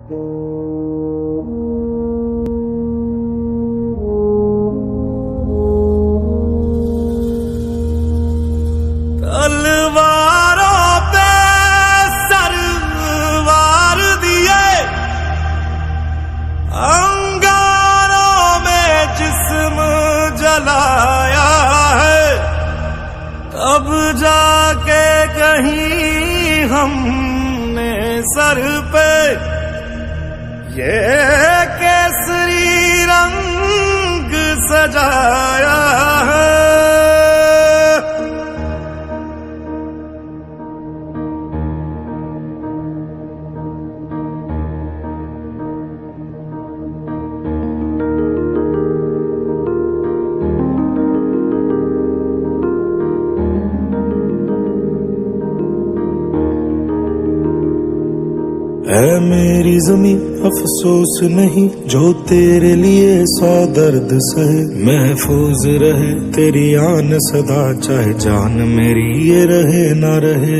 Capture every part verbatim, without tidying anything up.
तलवारों पे सरवार दिए, अंगारों में जिस्म जलाया है, तब जाके कहीं हमने सर पे ये केसरी रंग सजाया है। है मेरी ज़मीं अफसोस नहीं जो तेरे लिए सौ दर्द सहे, महफूज रहे तेरी आन सदा चाहे जान मेरी ये रहे ना रहे।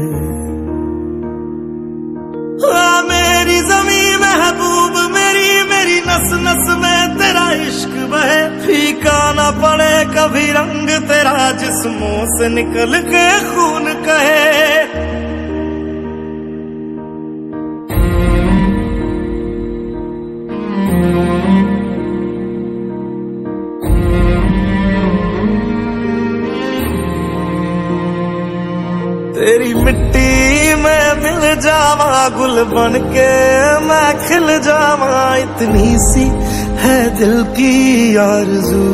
हाँ मेरी ज़मीं महबूब मेरी, मेरी नस नस में तेरा इश्क बहे, फीका ना पड़े कभी रंग तेरा जिस्मों से निकल के खून कहे। तेरी मिट्टी में मिल जावा गुल बन के मैं खिल जावा, इतनी सी है दिल की आरज़ू।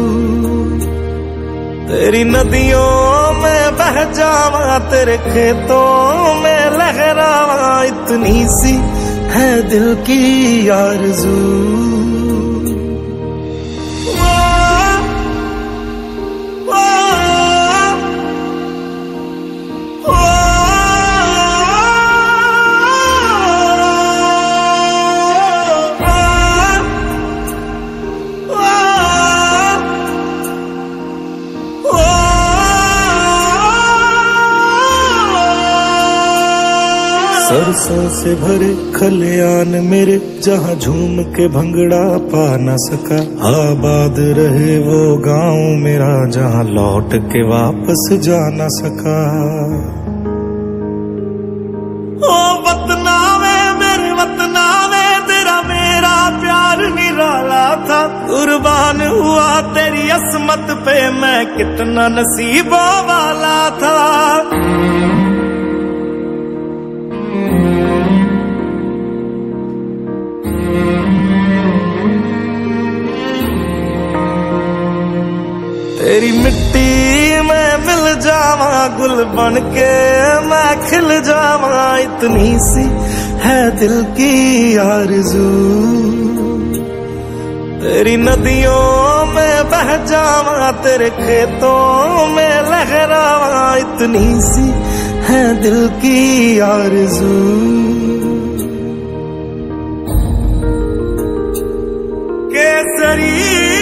तेरी नदियों में बह जावा तेरे खेतों में लहरावा, इतनी सी है दिल की आरज़ू। सरसों से भरे खलियान मेरे जहाँ झूम के भंगड़ा पा न सका, आबाद रहे वो गांव मेरा जहाँ लौट के वापस जा न सका। ओ वतना में मेरे वतना में तेरा मेरा प्यार निराला था, कुर्बान हुआ तेरी असमत पे मैं कितना नसीबों वाला था। तेरी मिट्टी में मिल जावा गुल बन के मैं खिल जावा, इतनी सी है दिल की आरज़ू। तेरी नदियों में बह जावा तेरे खेतों में लहरावा, इतनी सी है दिल की आरज़ू। केसरी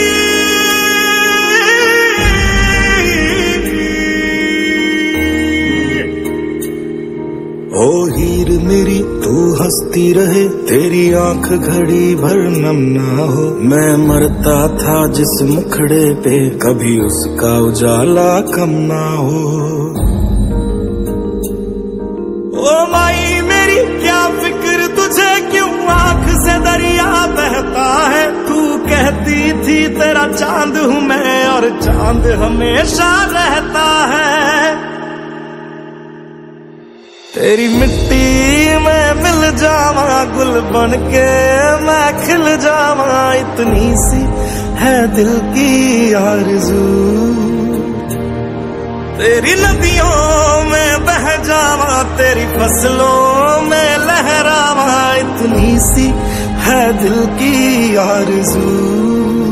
ओ हीर मेरी तू हंसती रहे, तेरी आंख घड़ी भर नम ना हो, मैं मरता था जिस मुखड़े पे कभी उसका उजाला कम ना हो। ओ माई मेरी क्या फिक्र तुझे क्यों आंख से दरिया बहता है, तू कहती थी तेरा चांद हूँ मैं और चांद हमेशा रहता है। तेरी मिट्टी में मिल जावा गुल बन के मैं खिल जावा, इतनी सी है दिल की आरज़ू। तेरी नदियों में बह जावा तेरी फसलों में लहरावा, इतनी सी है दिल की आरज़ू।